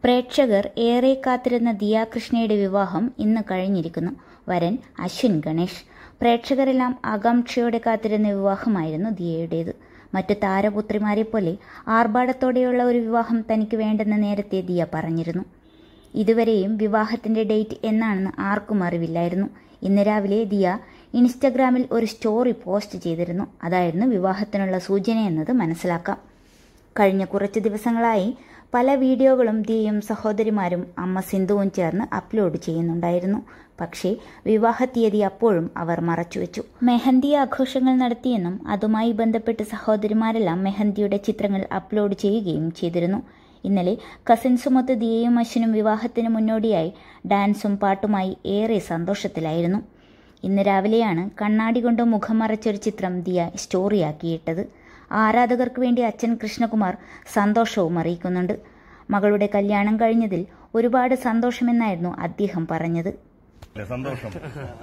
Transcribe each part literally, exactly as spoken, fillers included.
പ്രേക്ഷകർ ഏറെ കാത്തിരുന്ന ദിയ കൃഷ്ണയുടെ വിവാഹം ഇന്ന് കഴിഞ്ഞിരിക്കുന്നു. വരൻ അശ്വിൻ ഗണേഷ്. പ്രേക്ഷകരെല്ലാം ആകാംക്ഷയോടെ കാത്തിരുന്ന വിവാഹമായിരുന്നു ദിയയുടേത്. മറ്റു താരപുത്രിമാരെ പോലെ ആർഭാടത്തോടെയുള്ള ഒരു വിവാഹം തനിക്ക് വേണ്ടെന്ന് നേരത്തെ ദിയ പറഞ്ഞിരുന്നു. ഇതുവരെയും വിവാഹത്തിന്റെ ഡേറ്റ് എന്നാണെന്ന് ആർക്കും അറിവില്ലായിരുന്നു. ഇന്ന് രാവിലെ ദിയ ഇൻസ്റ്റഗ്രാമിൽ ഒരു സ്റ്റോറി പോസ്റ്റ് ചെയ്തിരുന്നു. അതായിരുന്നു വിവാഹത്തിനുള്ള സൂചനയെന്നത് മനസ്സിലാക്കാം. കഴിഞ്ഞ കുറച്ച് ദിവസങ്ങളായി പല വീഡിയോകളും ദിയയും സഹോദരിമാരും അമ്മ സിന്ധുവും ചേർന്ന് അപ്ലോഡ് ചെയ്യുന്നുണ്ടായിരുന്നു. പക്ഷേ വിവാഹ തീയതി അപ്പോഴും അവർ മറച്ചുവെച്ചു. മെഹന്തി ആഘോഷങ്ങൾ നടത്തിയെന്നും അതുമായി ബന്ധപ്പെട്ട് സഹോദരിമാരെല്ലാം മെഹന്തിയുടെ ചിത്രങ്ങൾ അപ്ലോഡ് ചെയ്യുകയും ചെയ്തിരുന്നു. ഇന്നലെ കസിൻസുമൊത്ത് ദിയയും അശ്വിനും വിവാഹത്തിന് മുന്നോടിയായി ഡാൻസും പാട്ടുമായി ഏറെ സന്തോഷത്തിലായിരുന്നു. ഇന്ന് രാവിലെയാണ് കണ്ണാടി കൊണ്ട് മുഖം മറച്ചൊരു ചിത്രം ദിയ സ്റ്റോറിയാക്കിയിട്ടത്. ആരാധകർക്ക് വേണ്ടി അച്ഛൻ കൃഷ്ണകുമാർ സന്തോഷവും അറിയിക്കുന്നുണ്ട്. മകളുടെ കല്യാണം കഴിഞ്ഞതിൽ ഒരുപാട് സന്തോഷമെന്നായിരുന്നു അദ്ദേഹം പറഞ്ഞത്. സന്തോഷം.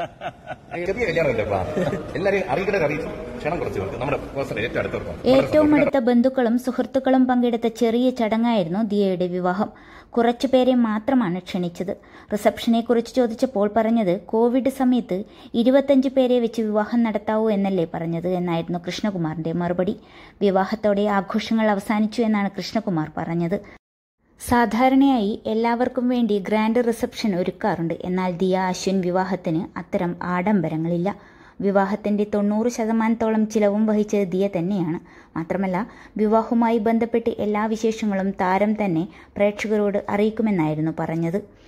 ഏറ്റവും അടുത്ത ബന്ധുക്കളും സുഹൃത്തുക്കളും പങ്കെടുത്ത ചെറിയ ചടങ്ങായിരുന്നു ദിയയുടെ വിവാഹം. കുറച്ചുപേരെ മാത്രമാണ് ക്ഷണിച്ചത്. റിസപ്ഷനെ കുറിച്ച് ചോദിച്ചപ്പോൾ പറഞ്ഞത് കോവിഡ് സമയത്ത് ഇരുപത്തഞ്ച് പേരെ വെച്ച് വിവാഹം നടത്താവൂ എന്നല്ലേ പറഞ്ഞത് എന്നായിരുന്നു കൃഷ്ണകുമാറിന്റെ മറുപടി. വിവാഹത്തോടെ ആഘോഷങ്ങൾ അവസാനിച്ചു എന്നാണ് കൃഷ്ണകുമാർ പറഞ്ഞത്. സാധാരണയായി എല്ലാവർക്കും വേണ്ടി ഗ്രാൻഡ് റിസപ്ഷൻ ഒരുക്കാറുണ്ട്. എന്നാൽ ദിയ അശ്വിൻ വിവാഹത്തിന് അത്തരം ആഡംബരങ്ങളില്ല. വിവാഹത്തിന്റെ തൊണ്ണൂറ് ശതമാനത്തോളം ചിലവും വഹിച്ചത് ദിയ തന്നെയാണ്. മാത്രമല്ല വിവാഹവുമായി ബന്ധപ്പെട്ട് എല്ലാ വിശേഷങ്ങളും താരം തന്നെ പ്രേക്ഷകരോട് അറിയിക്കുമെന്നായിരുന്നു പറഞ്ഞത്.